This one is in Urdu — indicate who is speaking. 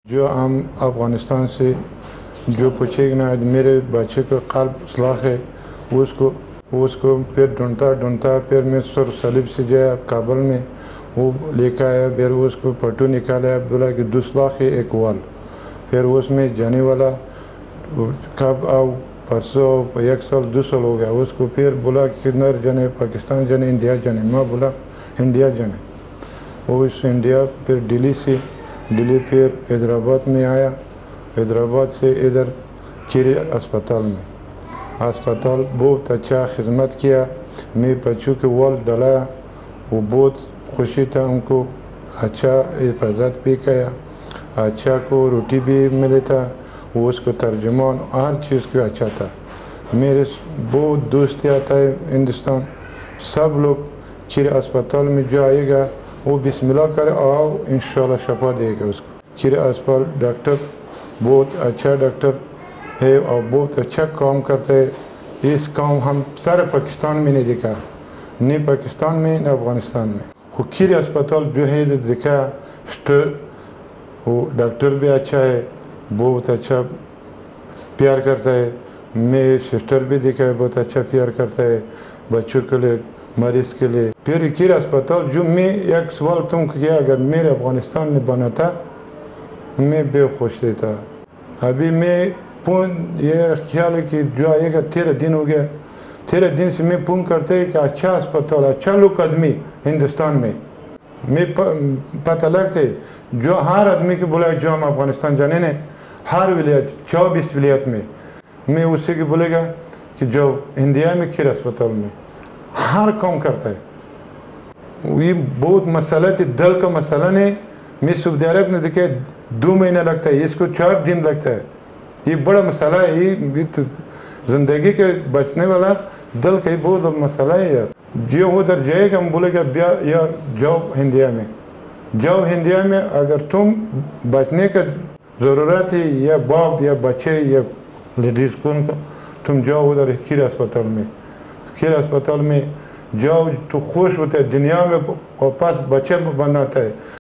Speaker 1: جو ہم افغانستان سے جو پوچھے گا میرے بچے کا قلب اصلاح ہے اس کو پھر ڈھونڈتا پھر میں سر سلیب سے گیا کابل میں وہ لے کے آیا پھر اس کو پٹو نکالا بولا کہ 2 لاکھ ہے ایک وال پھر اس میں جانے والا کب آؤ پرسوں 1 سال 2 سال ہو گیا اس کو پھر بولا کہ کدھر جانے پاکستان جانے انڈیا جانے میں بولا انڈیا جانے وہ اس انڈیا پھر دلی پھر حیدرآباد میں آیا حیدرآباد سے ادھر چیرے اسپتال میں بہت اچھا خدمت کیا میں بچوں کے وال ڈلایا وہ بہت خوشی تھا ان کو اچھا حفاظت بھی کیا اچھا کو روٹی بھی ملے تھا وہ اس کو ترجمان ہر چیز کو اچھا تھا میرے بہت دوست آتا ہے ہندوستان سب لوگ چیرے اسپتال میں جو آئے گا وہ بسم اللہ کر آؤ انشاءاللہ شفا دے گا اس کو چیرے اسپتال ڈاکٹر بہت اچھا ڈاکٹر ہے اور بہت اچھا کام کرتا ہے اس کام ہم سارے پاکستان میں نہیں دیکھا نہیں پاکستان میں نہ افغانستان میں چیرے اسپتال جو ہے دیکھا وہ ڈاکٹر بھی اچھا ہے بہت اچھا پیار کرتا ہے میں سسٹر بھی دیکھا ہے بہت اچھا پیار کرتا ہے بچوں کے لیے مریض کے لیے پھر چیرے اسپتال جو میں ایک سوال تم کو کیا اگر میرے افغانستان میں بنا تھا میں بے خوش رہتا ابھی میں یہ خیال ہے کہ جو آئے گا 13 دن ہو گیا 13 دن سے میں پون کرتے ہیں کہ اچھا اسپتال اچھا لوگ آدمی ہندوستان میں پتہ لگتے جو ہر آدمی کے بولا جو ہم افغانستان جانے نے ہر ولایت 24 ولایت میں اسی کے بولے گا کہ جو انڈیا میں چیرے اسپتال میں ہر کام کرتا ہے یہ بہت مسئلہ تھی دل کا مسئلہ نہیں میں سعودی عرب نے دیکھا 2 مہینے لگتا ہے اس کو 4 دن لگتا ہے یہ بڑا مسئلہ ہے یہ زندگی کے بچنے والا دل کا ہی بہت مسئلہ ہے یار جو ادھر جائے گا ہم بولے گا یار جاؤ انڈیا میں اگر تم بچنے کا ضرورت ہے یا باپ یا بچے یا لیڈیز کو تم جاؤ ادھر چیرے اسپتال میں جاؤ تو خوش ہوتا ہے دنیا میں واپس بچے بناتا ہے